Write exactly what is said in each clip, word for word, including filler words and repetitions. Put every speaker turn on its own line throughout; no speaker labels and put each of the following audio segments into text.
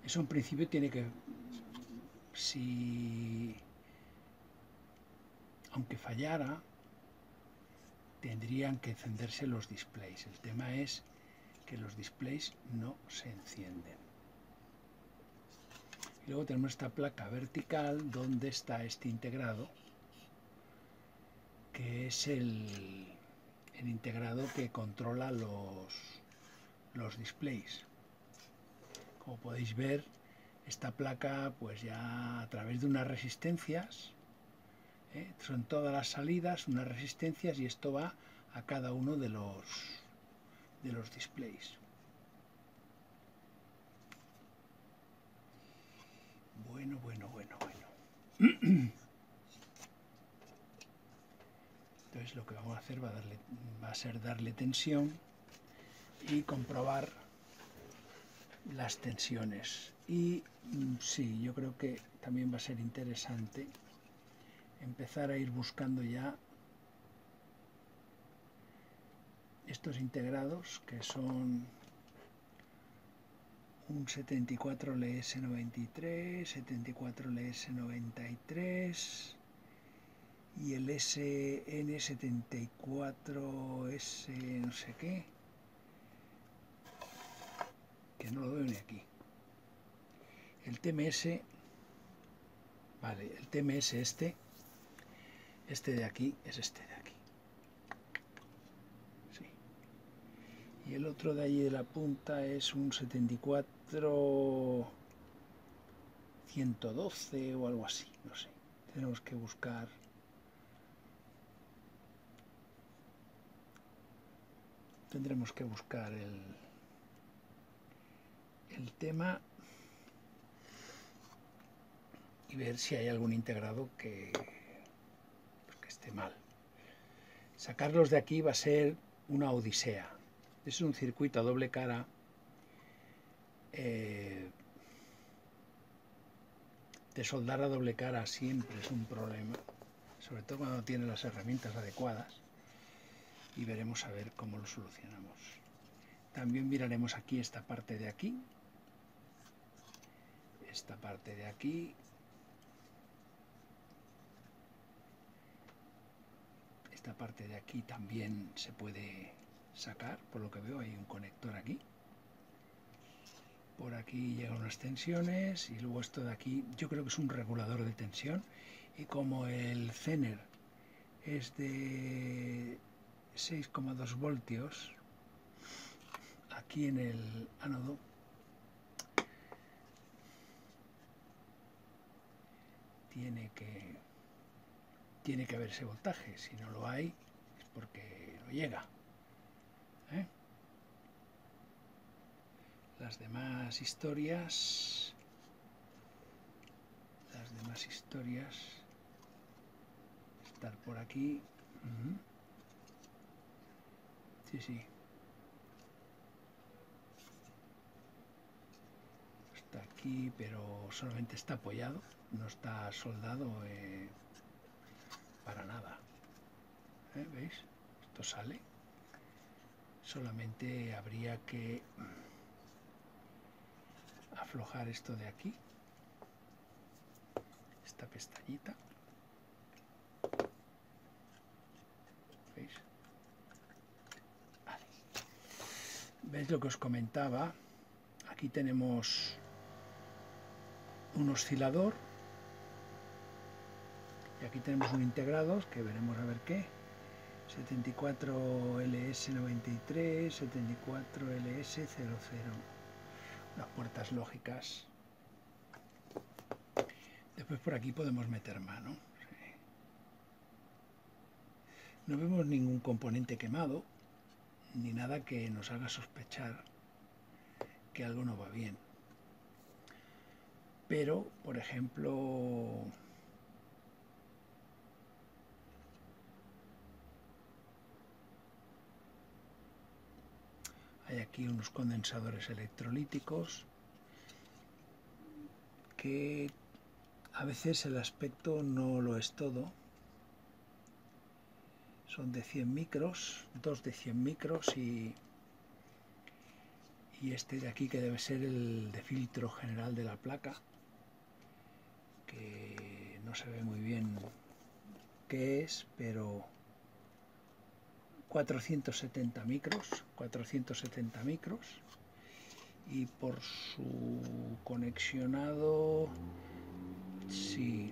Eso en principio tiene que, si, aunque fallara, tendrían que encenderse los displays. El tema es que los displays no se encienden. Y luego tenemos esta placa vertical donde está este integrado, que es el, el integrado que controla los, los displays. Como podéis ver, esta placa, pues ya a través de unas resistencias, ¿eh? son todas las salidas, unas resistencias, y esto va a cada uno de los, de los displays. Bueno, bueno, bueno, bueno. Entonces lo que vamos a hacer va a, darle, va a ser darle tensión y comprobar las tensiones. Y sí, yo creo que también va a ser interesante empezar a ir buscando ya estos integrados, que son un setenta y cuatro L S noventa y tres, setenta y cuatro L S noventa y tres y el S N setenta y cuatro S no sé qué, que no lo veo ni aquí. El T M S, vale, el T M S este, este de aquí es este de aquí. Sí. Y el otro de allí de la punta es un setenta y cuatro ciento doce o algo así, no sé. Tenemos que buscar. Tendremos que buscar el, el tema y ver si hay algún integrado que, pues, que esté mal. Sacarlos de aquí va a ser una odisea. Es un circuito a doble cara. Eh, de soldar a doble cara siempre es un problema, sobre todo cuando no tiene las herramientas adecuadas, y veremos a ver cómo lo solucionamos. También miraremos aquí esta parte de aquí, esta parte de aquí, esta parte de aquí también se puede sacar, por lo que veo hay un conector aquí. Por aquí llegan unas tensiones y luego esto de aquí yo creo que es un regulador de tensión, y como el Zener es de seis coma dos voltios, aquí en el ánodo tiene que tiene que haber ese voltaje. Si no lo hay es porque no llega, ¿eh? Las demás historias las demás historias estar por aquí. Uh-huh. Sí, sí, está aquí, pero solamente está apoyado, no está soldado eh, para nada, ¿eh? ¿Veis? Esto sale, solamente habría que aflojar esto de aquí, esta pestañita, ¿veis? Vale. ¿Veis lo que os comentaba? Aquí tenemos un oscilador y aquí tenemos un integrado que veremos a ver qué, setenta y cuatro L S noventa y tres, setenta y cuatro L S cero cero, las puertas lógicas. Después por aquí podemos meter mano. Sí. No vemos ningún componente quemado ni nada que nos haga sospechar que algo no va bien. Pero, por ejemplo, hay aquí unos condensadores electrolíticos que a veces el aspecto no lo es todo. Son de cien micros, dos de cien micros y, y este de aquí que debe ser el de filtro general de la placa, que no se ve muy bien qué es, pero cuatrocientos setenta micros, cuatrocientos setenta micros, y por su conexionado, sí,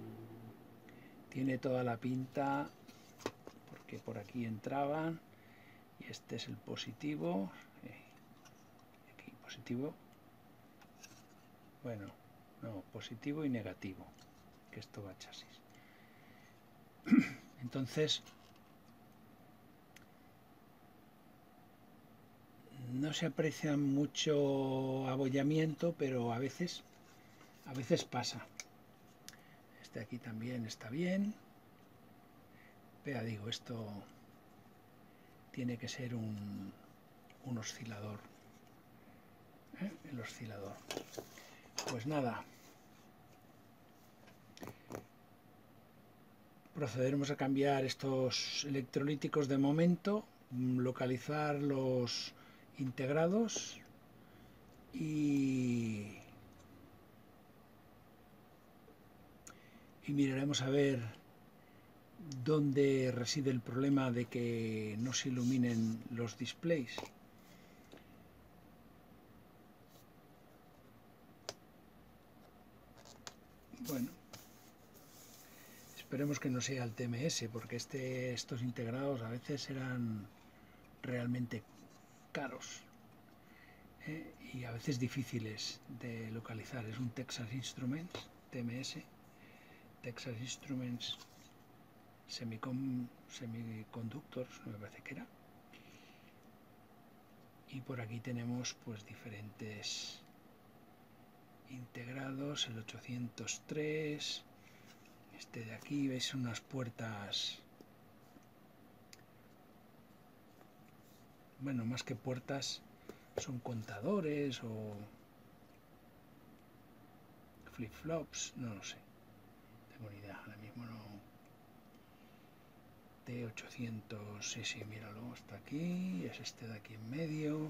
tiene toda la pinta, porque por aquí entraban, y este es el positivo, eh, aquí positivo, bueno, no, positivo y negativo, que esto va a chasis. Entonces, no se aprecia mucho abollamiento, pero a veces, a veces pasa. Este aquí también está bien. Pero digo, esto tiene que ser un, un oscilador. ¿Eh? El oscilador. Pues nada. Procederemos a cambiar estos electrolíticos de momento, localizar los integrados y, y miraremos a ver dónde reside el problema de que no se iluminen los displays. Bueno, esperemos que no sea el T M S, porque este, estos integrados a veces eran realmente caros, ¿eh? Y a veces difíciles de localizar. Es un Texas Instruments, T M S, Texas Instruments Semicon, Semiconductors, me parece que era. Y por aquí tenemos pues diferentes integrados, el ochocientos tres, este de aquí, veis unas puertas, bueno, más que puertas son contadores o flip-flops, no lo sé, tengo ni idea, ahora mismo no. T ochocientos, sí, sí, míralo, está aquí, es este de aquí en medio,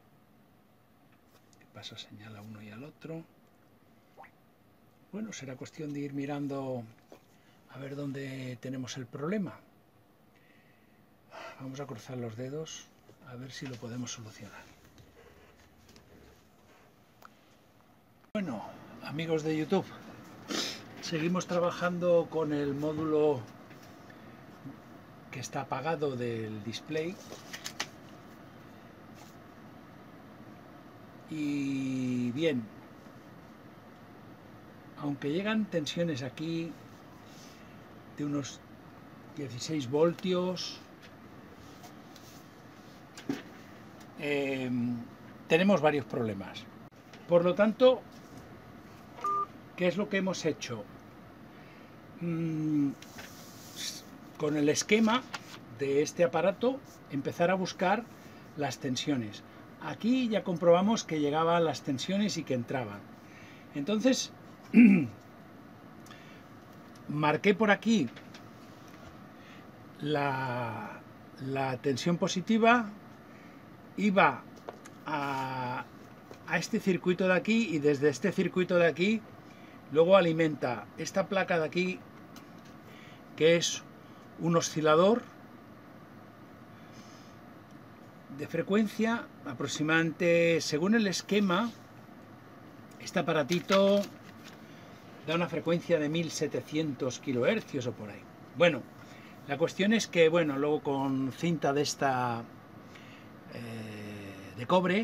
que pasa señal a uno y al otro. Bueno, será cuestión de ir mirando a ver dónde tenemos el problema. Vamos a cruzar los dedos a ver si lo podemos solucionar. Bueno, amigos de YouTube, seguimos trabajando con el módulo que está apagado del display y bien, aunque llegan tensiones aquí de unos dieciséis voltios, eh, tenemos varios problemas. Por lo tanto, ¿qué es lo que hemos hecho? Mm, con el esquema de este aparato, empezar a buscar las tensiones. Aquí ya comprobamos que llegaban las tensiones y que entraban. Entonces, marqué por aquí la, la tensión positiva, iba a, a este circuito de aquí y desde este circuito de aquí luego alimenta esta placa de aquí, que es un oscilador de frecuencia aproximadamente, según el esquema, este aparatito da una frecuencia de mil setecientos kilohercios o por ahí. Bueno, la cuestión es que, bueno, luego con cinta de esta eh, de cobre,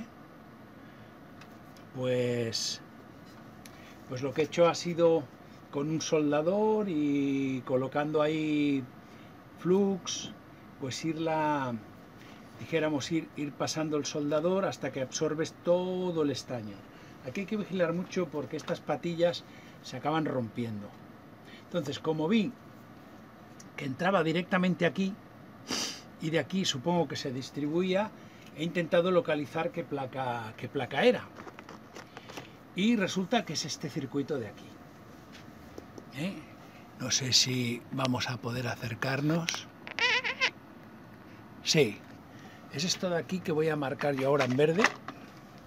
pues, pues lo que he hecho ha sido con un soldador y colocando ahí flux, pues irla, dijéramos, ir, ir pasando el soldador hasta que absorbes todo el estaño. Aquí hay que vigilar mucho porque estas patillas se acaban rompiendo. Entonces, como vi que entraba directamente aquí y de aquí supongo que se distribuía, he intentado localizar qué placa, qué placa era. Y resulta que es este circuito de aquí. ¿Eh? No sé si vamos a poder acercarnos. Sí, es esto de aquí que voy a marcar yo ahora en verde.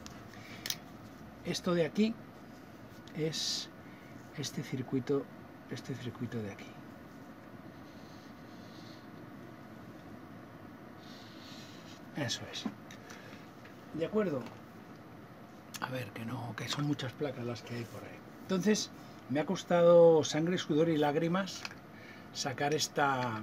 esto de aquí es este circuito, este circuito de aquí. Eso es. ¿De acuerdo? A ver, que no, que son muchas placas las que hay por ahí. Entonces, me ha costado sangre, sudor y lágrimas sacar esta,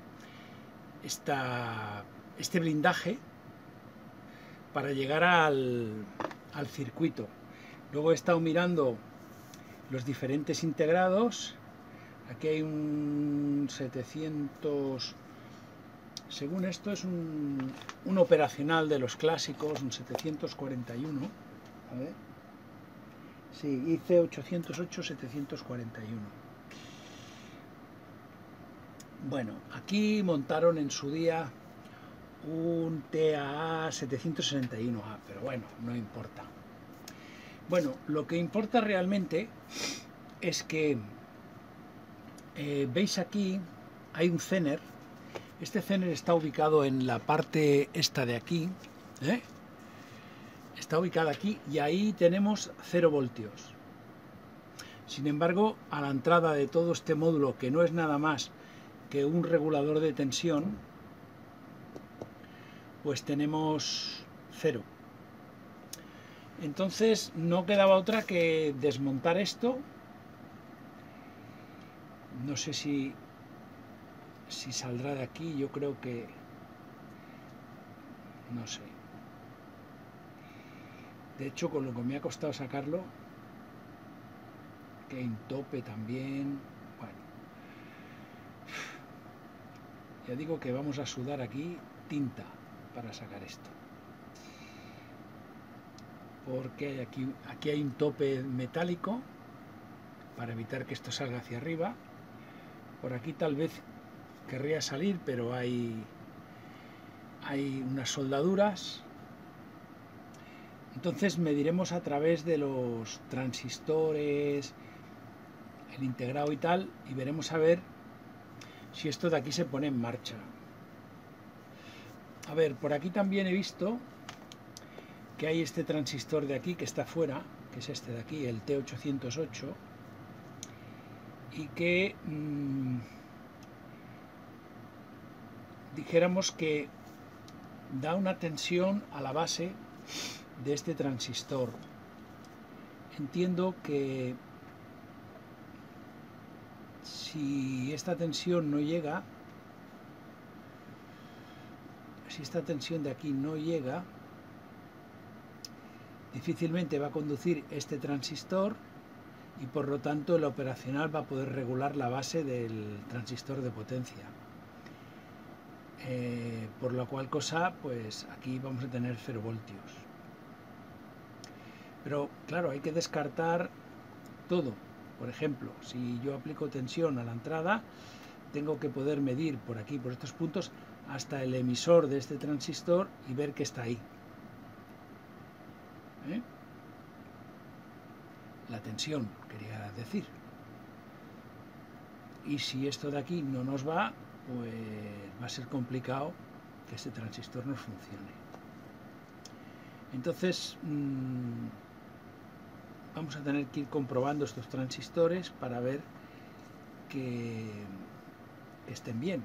esta, este blindaje para llegar al, al circuito. Luego he estado mirando los diferentes integrados. Aquí hay un setecientos, según esto es un, un operacional de los clásicos, un setecientos cuarenta y uno. A ver. Sí, I C ochocientos ocho setecientos cuarenta y uno. Bueno, aquí montaron en su día un T A A setecientos sesenta y uno A, pero bueno, no importa. Bueno, lo que importa realmente es que eh, veis aquí hay un Zener. Este Zener está ubicado en la parte esta de aquí, ¿eh? Está ubicada aquí y ahí tenemos cero voltios. Sin embargo, a la entrada de todo este módulo, que no es nada más que un regulador de tensión, pues tenemos cero. Entonces no quedaba otra que desmontar esto. No sé si, si saldrá de aquí, yo creo que... no sé. De hecho, con lo que me ha costado sacarlo, que hay un tope también, bueno, ya digo que vamos a sudar aquí tinta para sacar esto, porque hay aquí, aquí hay un tope metálico para evitar que esto salga hacia arriba. Por aquí tal vez querría salir, pero hay, hay unas soldaduras. Entonces mediremos a través de los transistores, el integrado y tal, y veremos a ver si esto de aquí se pone en marcha. A ver, por aquí también he visto que hay este transistor de aquí que está fuera, que es este de aquí, el T ochocientos ocho, y que mmm, dijéramos que da una tensión a la base de este transistor. Entiendo que si esta tensión no llega, si esta tensión de aquí no llega, difícilmente va a conducir este transistor y por lo tanto el operacional va a poder regular la base del transistor de potencia. Eh, por la cual cosa, pues aquí vamos a tener cero voltios. Pero claro, hay que descartar todo. Por ejemplo, si yo aplico tensión a la entrada, tengo que poder medir por aquí, por estos puntos, hasta el emisor de este transistor y ver que está ahí. ¿Eh? La tensión, quería decir. Y si esto de aquí no nos va, pues va a ser complicado que este transistor nos funcione. Entonces, mmm, vamos a tener que ir comprobando estos transistores para ver que, que estén bien.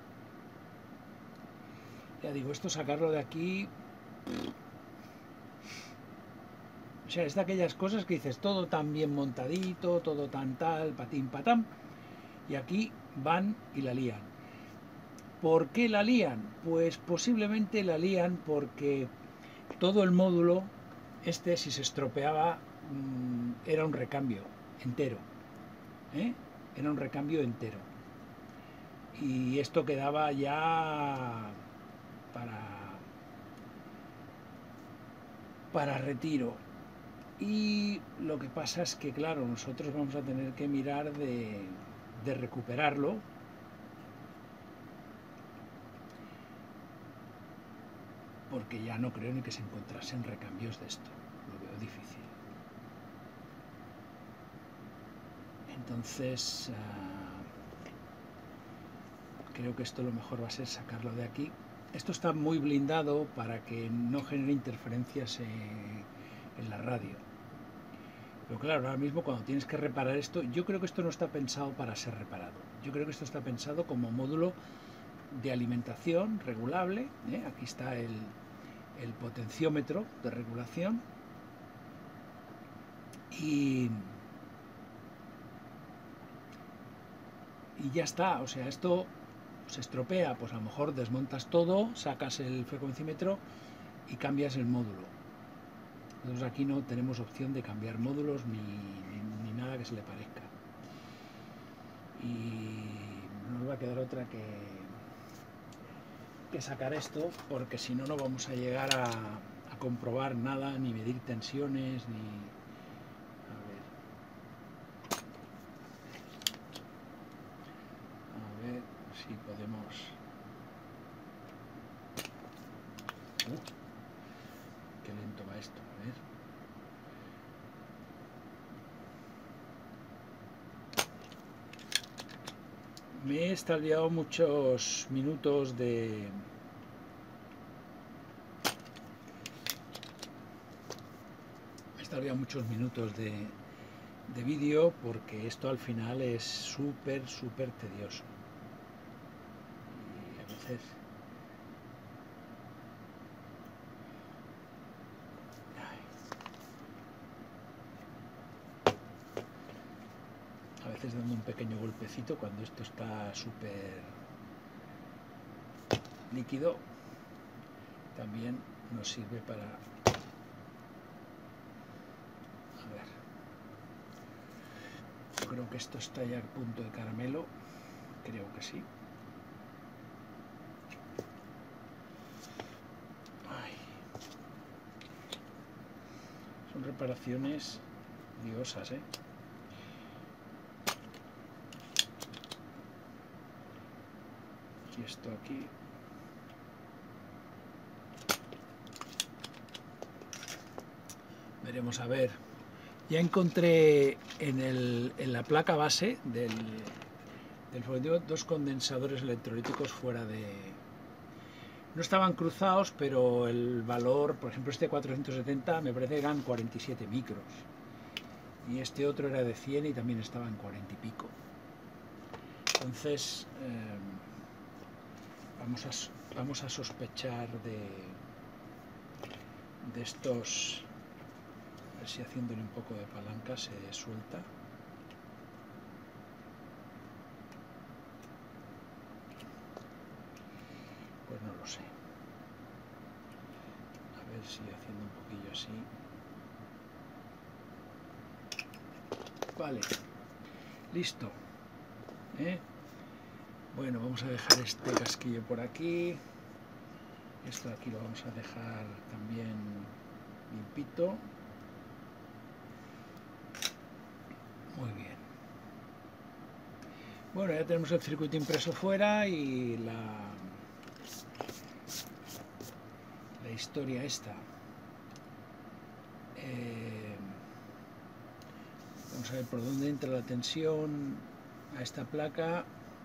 Ya digo, esto sacarlo de aquí... O sea, es de aquellas cosas que dices, todo tan bien montadito, todo tan tal, patín patán, y aquí van y la lían. ¿Por qué la lían? Pues posiblemente la lían porque todo el módulo, este, si se estropeaba, mmm, era un recambio entero, ¿eh? Era un recambio entero. Y esto quedaba ya para, para retiro. Y lo que pasa es que, claro, nosotros vamos a tener que mirar de, de recuperarlo. Porque ya no creo ni que se encontrasen recambios de esto. Lo veo difícil. Entonces, uh, creo que esto lo mejor va a ser sacarlo de aquí. Esto está muy blindado para que no genere interferencias en, en la radio. Pero claro, ahora mismo cuando tienes que reparar esto, yo creo que esto no está pensado para ser reparado. Yo creo que esto está pensado como módulo de alimentación regulable, ¿eh? Aquí está el, el potenciómetro de regulación y, y ya está. O sea, esto se estropea, pues a lo mejor desmontas todo, sacas el frecuencímetro y cambias el módulo. Nosotros aquí no tenemos opción de cambiar módulos ni, ni, ni nada que se le parezca. Y no nos va a quedar otra que, que sacar esto, porque si no, no vamos a llegar a, a comprobar nada, ni medir tensiones, ni... A ver. A ver si podemos... Uh, qué lento va esto, a ver. Me he extraviado muchos minutos de... Me he extraviado muchos minutos de, de vídeo porque esto al final es súper, súper tedioso. Y a veces... A veces dando un pequeño golpecito cuando esto está súper líquido también nos sirve para... A ver, yo creo que esto está ya a punto de caramelo, creo que sí. Ay. Son reparaciones diosas, ¿eh? Y esto aquí... Veremos a ver. Ya encontré en, el, en la placa base del, del fogonio dos condensadores electrolíticos fuera de... No estaban cruzados, pero el valor, por ejemplo este cuatrocientos setenta me parece que eran cuarenta y siete micros. Y este otro era de cien y también estaba en cuarenta y pico. Entonces, eh, vamos, a, vamos a sospechar de, de estos... A ver si haciéndole un poco de palanca se suelta. Pues no lo sé. A ver si haciendo un poquillo así. Vale. Listo. ¿Eh? Bueno, vamos a dejar este casquillo por aquí. Esto de aquí lo vamos a dejar también limpito. Muy bien. Bueno, ya tenemos el circuito impreso fuera y la, la historia esta. Eh, vamos a ver por dónde entra la tensión a esta placa.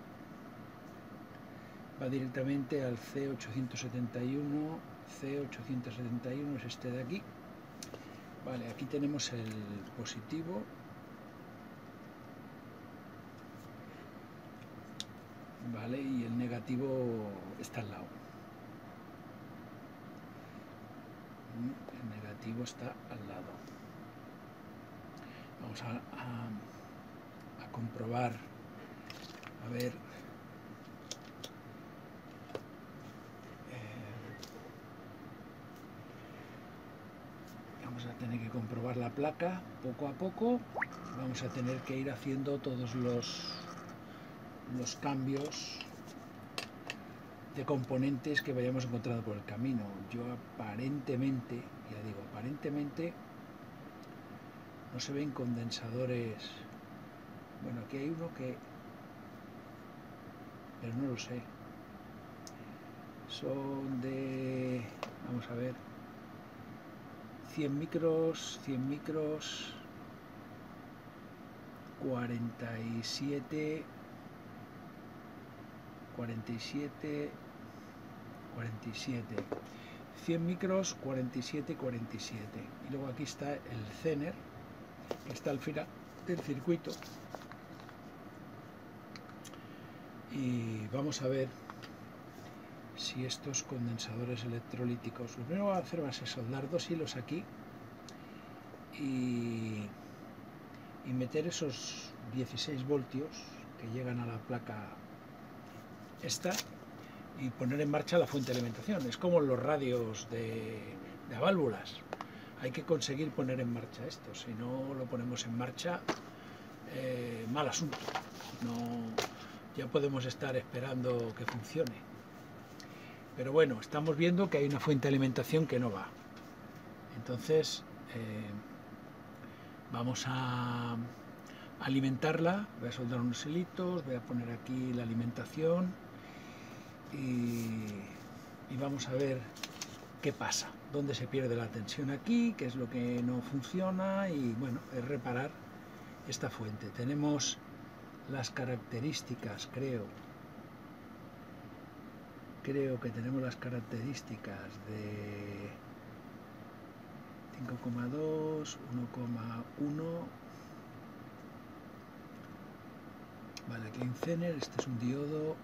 Va directamente al C ochocientos setenta y uno. C ochocientos setenta y uno es este de aquí. Vale, aquí tenemos el positivo. Vale, y el negativo está al lado. El negativo está al lado. Vamos a, a, a comprobar, a ver. Eh, vamos a tener que comprobar la placa poco a poco. Vamos a tener que ir haciendo todos los los cambios de componentes que vayamos encontrando por el camino. Yo aparentemente, ya digo, aparentemente no se ven condensadores. Bueno, aquí hay uno que, pero no lo sé. Son de, vamos a ver, cien micros, cien micros, cuarenta y siete, cuarenta y siete, cuarenta y siete, cien micros, cuarenta y siete, cuarenta y siete. Y luego aquí está el Zener, que está al final del circuito. Y vamos a ver si estos condensadores electrolíticos, lo primero que voy a hacer va a ser soldar dos hilos aquí y, y meter esos dieciséis voltios que llegan a la placa esta y poner en marcha la fuente de alimentación. Es como los radios de, de válvulas, hay que conseguir poner en marcha esto, si no lo ponemos en marcha, eh, mal asunto, no, ya podemos estar esperando que funcione. Pero bueno, estamos viendo que hay una fuente de alimentación que no va. Entonces, eh, vamos a alimentarla. Voy a soldar unos hilitos, voy a poner aquí la alimentación y, y vamos a ver qué pasa. Dónde se pierde la tensión aquí, qué es lo que no funciona y bueno, es reparar esta fuente. Tenemos las características, creo. Creo que tenemos las características de cinco coma dos, uno coma uno. Vale, aquí hay un Zener, este es un diodo.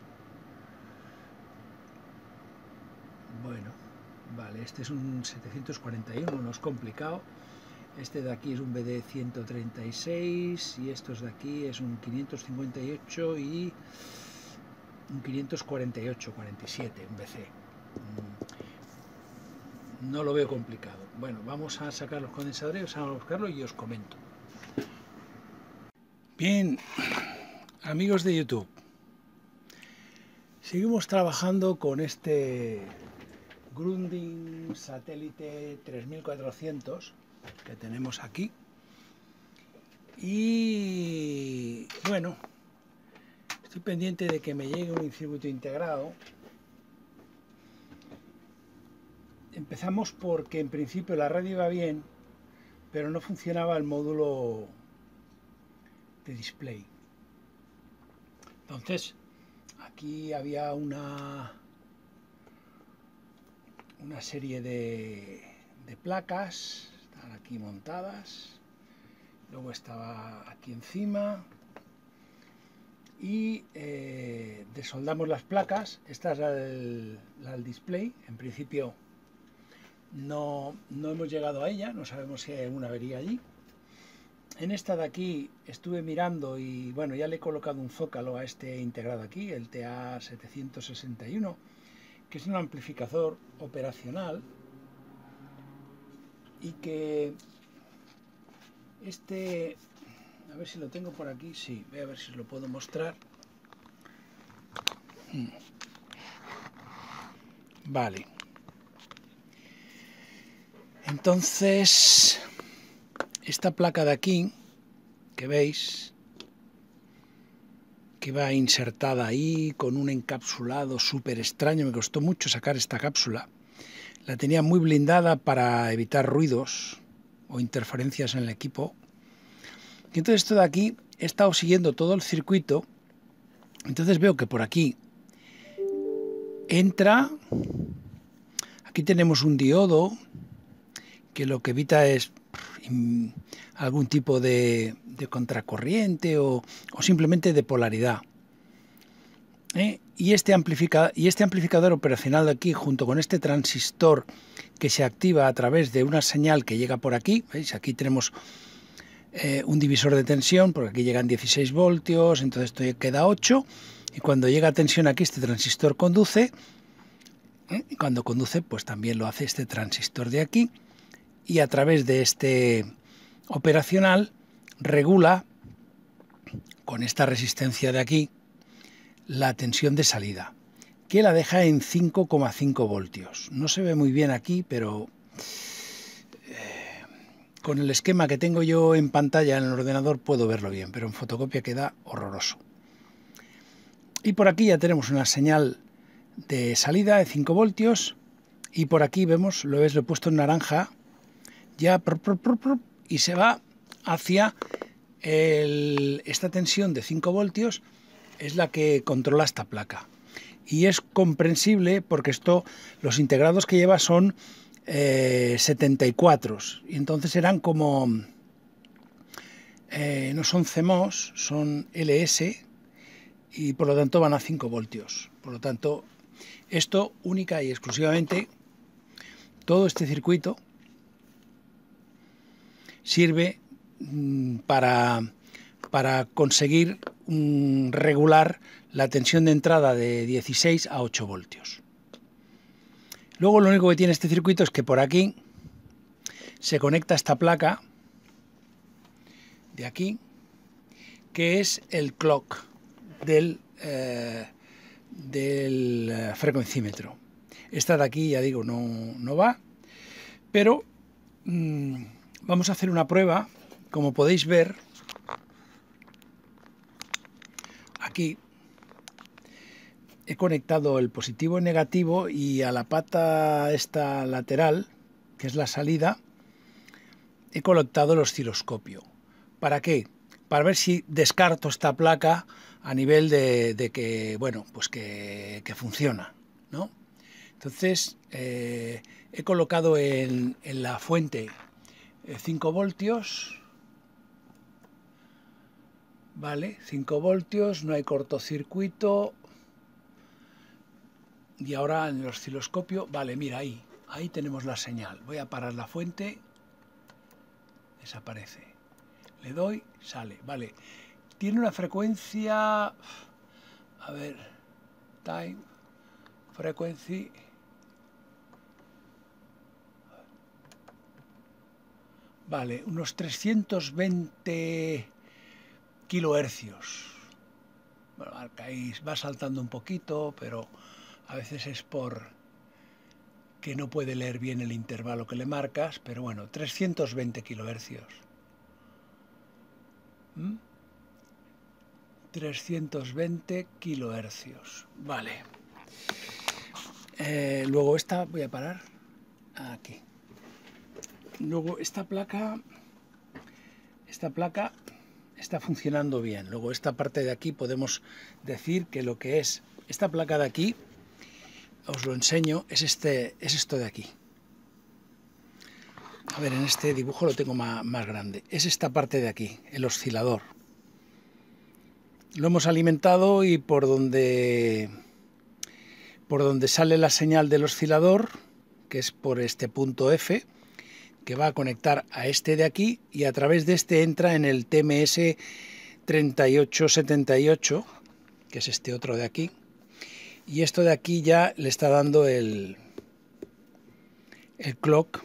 Bueno, vale, este es un setecientos cuarenta y uno, no es complicado. Este de aquí es un B D ciento treinta y seis y estos de aquí es un quinientos cincuenta y ocho y un quinientos cuarenta y ocho, cuarenta y siete, un B C. No lo veo complicado. Bueno, vamos a sacar los condensadores, vamos a buscarlo y os comento. Bien, amigos de YouTube, seguimos trabajando con este Grundig Satélite tres mil cuatrocientos que tenemos aquí. Y bueno, estoy pendiente de que me llegue un circuito integrado. Empezamos porque en principio la radio iba bien, pero no funcionaba el módulo de display. Entonces, aquí había una, una serie de, de placas, están aquí montadas, luego estaba aquí encima. Y eh, desoldamos las placas. Esta es la del, la del display. En principio no, no hemos llegado a ella, no sabemos si hay alguna avería allí. En esta de aquí estuve mirando y bueno, ya le he colocado un zócalo a este integrado aquí, el T A setecientos sesenta y uno, que es un amplificador operacional y que este... A ver si lo tengo por aquí, sí, voy a ver si lo puedo mostrar. Vale. Entonces, esta placa de aquí, que veis, que va insertada ahí con un encapsulado súper extraño, me costó mucho sacar esta cápsula. La tenía muy blindada para evitar ruidos o interferencias en el equipo. Y entonces esto de aquí, he estado siguiendo todo el circuito, entonces veo que por aquí entra, aquí tenemos un diodo que lo que evita es algún tipo de, de contracorriente o, o simplemente de polaridad. ¿Eh? Y, este amplifica, y este amplificador operacional de aquí, junto con este transistor que se activa a través de una señal que llega por aquí, ¿veis? Aquí tenemos Eh, un divisor de tensión, porque aquí llegan dieciséis voltios, entonces esto queda ocho, y cuando llega a tensión aquí este transistor conduce, ¿eh? Y cuando conduce pues también lo hace este transistor de aquí, y a través de este operacional regula con esta resistencia de aquí la tensión de salida, que la deja en cinco coma cinco voltios. No se ve muy bien aquí, pero con el esquema que tengo yo en pantalla en el ordenador puedo verlo bien, pero en fotocopia queda horroroso. Y por aquí ya tenemos una señal de salida de cinco voltios y por aquí vemos, lo ves, lo he puesto en naranja, ya prr, prr, prr, prr, y se va hacia el, esta tensión de cinco voltios, es la que controla esta placa. Y es comprensible porque esto, los integrados que lleva son Eh, setenta y cuatro, y entonces eran como eh, no son C M O S, son L S y por lo tanto van a cinco voltios. Por lo tanto, esto única y exclusivamente, todo este circuito sirve mmm, para, para conseguir mmm, regular la tensión de entrada de dieciséis a ocho voltios. Luego lo único que tiene este circuito es que por aquí se conecta esta placa de aquí, que es el clock del, eh, del frecuencímetro. Esta de aquí, ya digo, no, no va, pero mmm, vamos a hacer una prueba. Como podéis ver, aquí he conectado el positivo y negativo y a la pata esta lateral, que es la salida, he conectado el osciloscopio. ¿Para qué? Para ver si descarto esta placa a nivel de, de que, bueno, pues que, que funciona, ¿no? Entonces, eh, he colocado en, en la fuente cinco voltios, ¿vale? cinco voltios, no hay cortocircuito. Y ahora en el osciloscopio, vale, mira, ahí, ahí tenemos la señal. Voy a parar la fuente, desaparece. Le doy, sale, vale. Tiene una frecuencia, a ver, time, frequency, vale, unos trescientos veinte kilohercios. Bueno, ahí va saltando un poquito, pero a veces es por que no puede leer bien el intervalo que le marcas, pero bueno, trescientos veinte kilohercios. ¿Mm? trescientos veinte kilohercios, vale. Eh, luego esta, voy a parar aquí. Luego esta placa, esta placa está funcionando bien. Luego esta parte de aquí podemos decir que lo que es esta placa de aquí, os lo enseño, es, este, es esto de aquí. A ver, en este dibujo lo tengo más, más grande. Es esta parte de aquí, el oscilador. Lo hemos alimentado y por donde, por donde sale la señal del oscilador, que es por este punto F, que va a conectar a este de aquí, y a través de este entra en el T M S treinta y ocho setenta y ocho, que es este otro de aquí, y esto de aquí ya le está dando el, el clock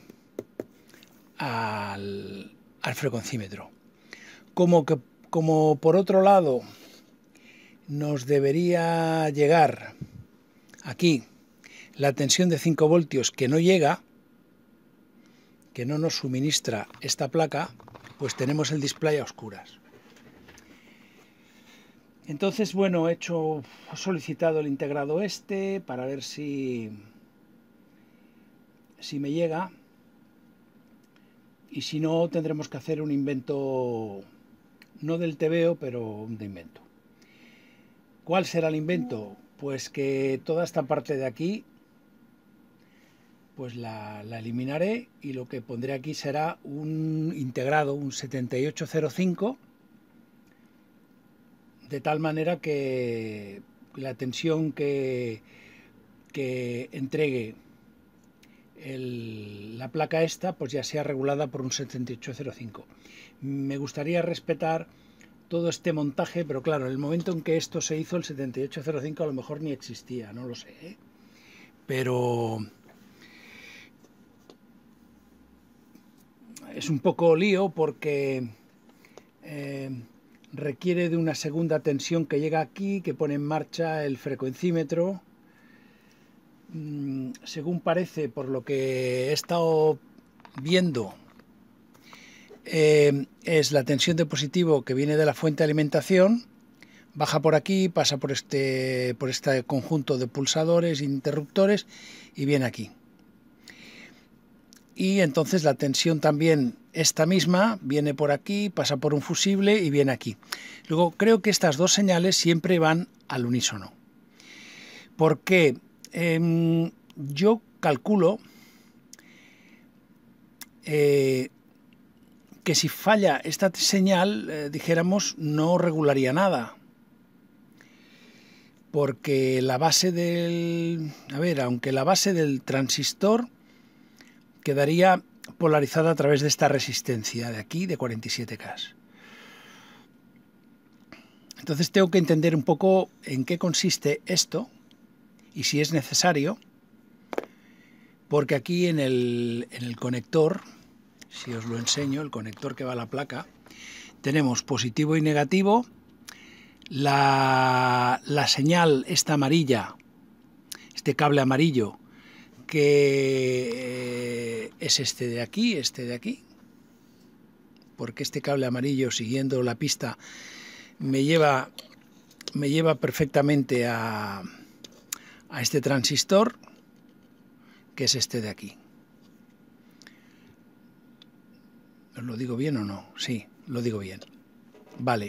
al, al frecuencímetro. Como, que, como por otro lado nos debería llegar aquí la tensión de cinco voltios que no llega, que no nos suministra esta placa, pues tenemos el display a oscuras. Entonces, bueno, he hecho, he solicitado el integrado este para ver si, si me llega, y si no tendremos que hacer un invento, no del tebeo, pero un de invento. ¿Cuál será el invento? Pues que toda esta parte de aquí pues la, la eliminaré, y lo que pondré aquí será un integrado, un setenta y ocho cero cinco, de tal manera que la tensión que, que entregue el, la placa esta pues ya sea regulada por un setenta y ocho cero cinco. Me gustaría respetar todo este montaje, pero claro, en el momento en que esto se hizo, el setenta y ocho cero cinco a lo mejor ni existía, no lo sé, ¿eh? Pero es un poco lío porque eh, requiere de una segunda tensión que llega aquí, que pone en marcha el frecuencímetro. Mm, según parece, por lo que he estado viendo, eh, es la tensión de positivo que viene de la fuente de alimentación, baja por aquí, pasa por este, por este conjunto de pulsadores, interruptores, y viene aquí. Y entonces la tensión también, esta misma, viene por aquí, pasa por un fusible y viene aquí. Luego creo que estas dos señales siempre van al unísono. Porque eh, yo calculo eh, que si falla esta señal, eh, dijéramos, no regularía nada. Porque la base del... A ver, aunque la base del transistor quedaría polarizada a través de esta resistencia de aquí, de cuarenta y siete K. Entonces tengo que entender un poco en qué consiste esto y si es necesario, porque aquí en el, en el conector, si os lo enseño, el conector que va a la placa, tenemos positivo y negativo. La, la señal esta amarilla, este cable amarillo, que es este de aquí, este de aquí, porque este cable amarillo, siguiendo la pista, me lleva, me lleva perfectamente a, a este transistor, que es este de aquí. ¿Os lo digo bien o no? Sí, lo digo bien. Vale.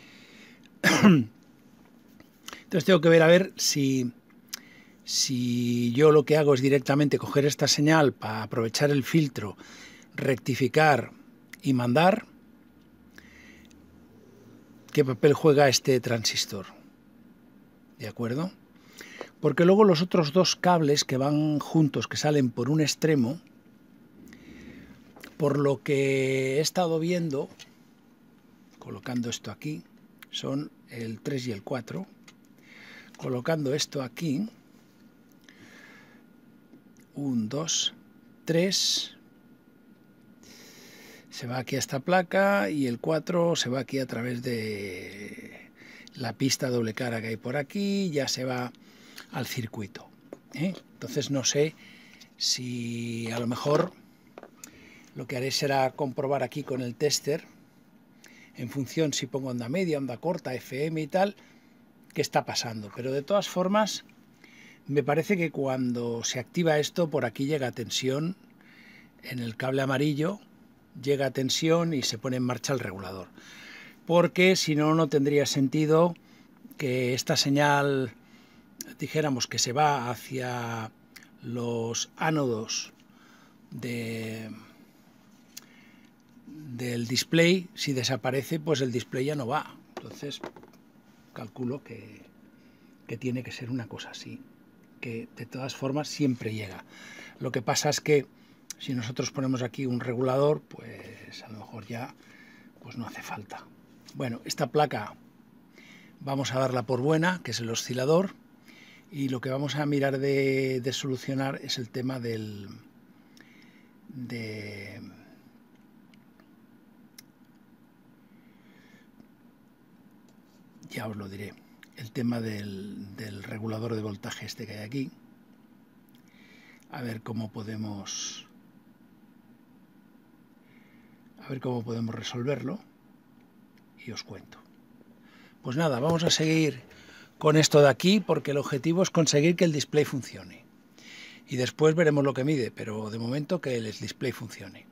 Entonces tengo que ver a ver si, si yo lo que hago es directamente coger esta señal para aprovechar el filtro, rectificar y mandar. ¿Qué papel juega este transistor? ¿De acuerdo? Porque luego los otros dos cables que van juntos, que salen por un extremo, por lo que he estado viendo, colocando esto aquí, son el tres y el cuatro. Colocando esto aquí, uno, dos, tres, se va aquí a esta placa y el cuatro se va aquí a través de la pista doble cara que hay por aquí, ya se va al circuito, ¿eh? Entonces no sé si a lo mejor lo que haré será comprobar aquí con el tester, en función si pongo onda media, onda corta, F M y tal, qué está pasando. Pero de todas formas, me parece que cuando se activa esto, por aquí llega tensión en el cable amarillo, llega tensión y se pone en marcha el regulador. Porque si no, no tendría sentido que esta señal, dijéramos que se va hacia los ánodos de... del display. Si desaparece, pues el display ya no va. Entonces calculo que, que tiene que ser una cosa así, que de todas formas siempre llega. Lo que pasa es que si nosotros ponemos aquí un regulador, pues a lo mejor ya pues no hace falta. Bueno, esta placa vamos a darla por buena, que es el oscilador, y lo que vamos a mirar de, de solucionar es el tema del de ya os lo diré, el tema del, del regulador de voltaje este que hay aquí. A ver cómo podemos a ver cómo podemos resolverlo y os cuento. Pues nada, vamos a seguir con esto de aquí, porque el objetivo es conseguir que el display funcione y después veremos lo que mide, pero de momento que el display funcione.